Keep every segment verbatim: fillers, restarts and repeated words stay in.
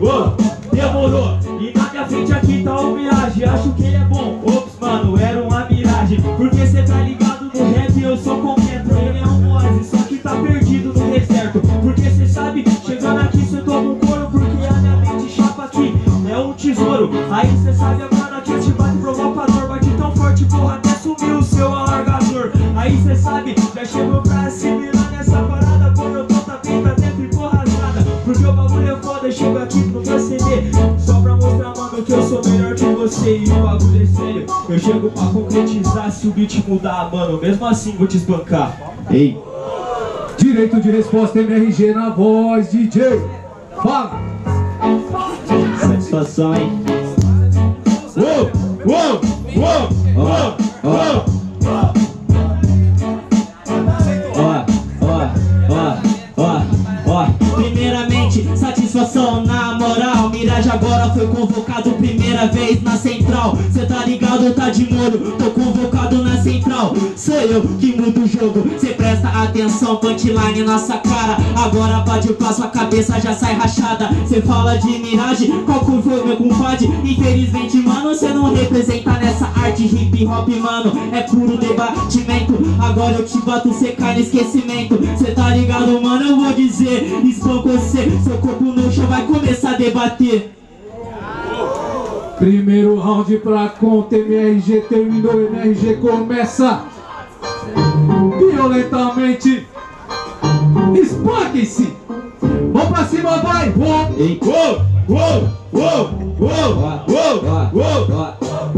oh, demorou. E na minha frente aqui tá o Mirage. Acho que ele é bom. Ops, mano, era uma miragem. Porque cê tá ligado no rap, eu sou completo. Ele é um Oasis, só que tá perdido no deserto. Porque cê sabe, chegando aqui cê toma um couro. Porque a minha mente chapa aqui é um tesouro. Aí cê sabe, mano, aqui eu te bate provocador. Bate tão forte, porra, até sumiu o seu alargador. Aí cê sabe, já chegou pra assimilar nessa parada. Quando eu tô tapeta, até ficou rasgada. Porque o bagulho é foda, eu chego aqui no meu C D só pra mostrar, mano, que eu sou melhor que você. E o bagulho é sério, eu chego pra concretizar. Se o beat mudar, mano, mesmo assim vou te espancar. Ei, direito de resposta, M R G na voz, D J. Fala! satisfação, hein? Uou, uou, uou, uou, uou. Satisfação na moral, Mirage agora foi convocado primeira vez na central. Cê tá ligado, tá de molho, tô convocado na central. Sou eu que mudo o jogo, cê presta atenção, punchline nossa cara. Agora pode pra sua cabeça já sai rachada. Cê fala de Mirage, qual que foi meu compadre? Infelizmente, mano, cê não representa nessa arte hip hop, mano. É puro debatimento, agora eu te bato, cê cai no esquecimento. Cê tá ligado, mano, eu vou dizer, espanco você, seu corpo no chão vai começar a debater. Primeiro round pra conta, M R G terminou, M R G começa violentamente. Espanque-se! Vamos pra cima, vai! Ei, uou, uou, uou, uou, uou, uou.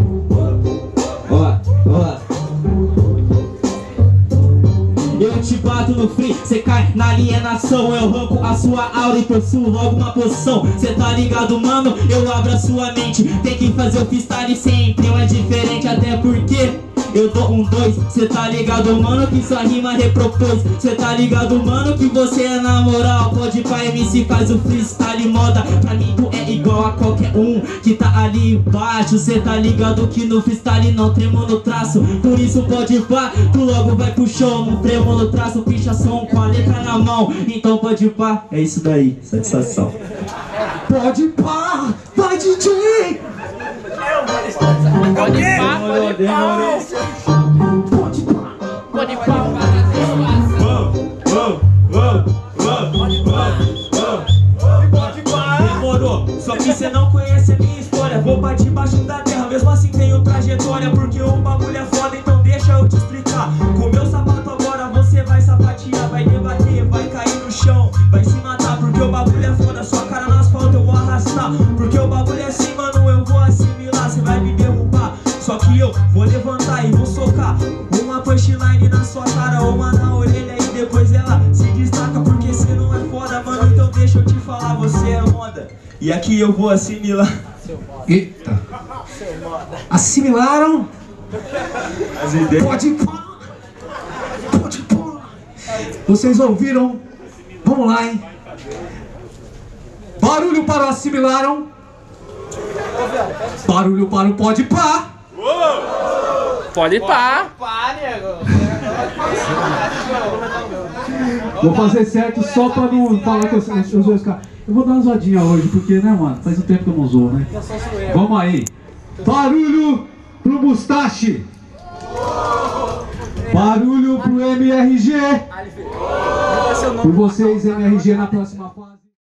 Eu te bato no free, cê cai na alienação. Eu arranco a sua aura e possuo logo uma poção. Cê tá ligado, mano? Eu abro a sua mente. Tem que fazer o freestyle sempre, um é diferente, até porque eu dou um dois. Cê tá ligado, mano, que sua rima repropôs. Cê tá ligado, mano, que você é na moral. Pode pra M C, faz o freestyle moda. Pra mim tu é igual a qualquer um que tá ali embaixo. Cê tá ligado que no freestyle não tremo no traço. Por isso pode pá, tu logo vai pro show. Não tremo no traço, pichação com a letra na mão. Então pode pá, é isso daí, satisfação. Pode pá, vai D J! Pode pá, Demorou, demorou. Pode pá! pode pá. Uou, uou, uou, uou. Demorou, só que cê não conhece a minha história. Vou pra debaixo da terra, mesmo assim tenho trajetória. Porque o bagulho é foda, então deixa eu te explicar. Com meu sapato agora você vai sapatear. Vai debater, vai cair no chão, vai se matar. Porque o bagulho é foda, sua cara no asfalto eu vou arrastar. Porque o bagulho é assim, mano, eu vou assimilar. Cê vai me derrubar, só que eu vou levantar e vou socar uma punchline na sua cara, uma na orelha e depois ela se destaca. Porque cê não é foda, mano, então deixa eu te falar, você é moda. E aqui eu vou assimilar. Eita! Assimilaram? As ideias. Pode pá! Pode pá! Vocês ouviram? Vamos lá, hein? Barulho para o assimilaram. Barulho para o pode pá. Pode pá. Vou fazer certo só pra não falar que eu sou os dois caras. Eu vou dar uma zoadinha hoje, porque, né, mano? Faz um tempo que eu não zoo, né? Vamos aí. Barulho pro Mustache. Barulho pro M R G. Por vocês, M R G na próxima fase.